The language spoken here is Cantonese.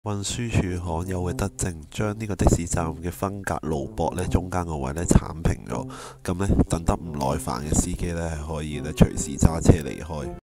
運輸署罕有嘅德政，將呢個的士站嘅分隔路駁呢中間個位呢剷平咗，咁呢等得唔耐煩嘅司機呢係可以呢隨時揸車離開。